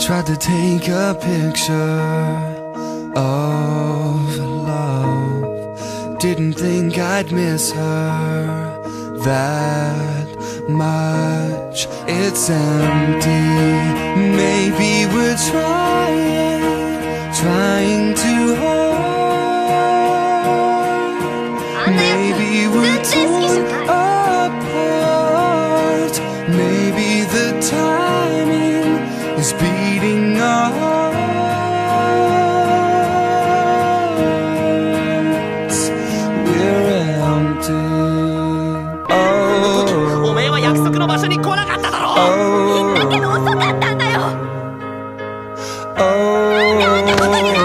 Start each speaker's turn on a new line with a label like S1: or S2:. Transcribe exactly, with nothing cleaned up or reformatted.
S1: Tried to take a picture of love. Didn't think I'd miss her that much. It's empty. Maybe we're trying, trying too hard. Maybe we're too apart. Maybe the timing is beating our hearts. We're empty. Oh,
S2: おめえは約束の場所に来なかっただろ。
S1: oh,
S3: だけど遅かったんだよ。
S1: oh,
S3: なんであんなことにな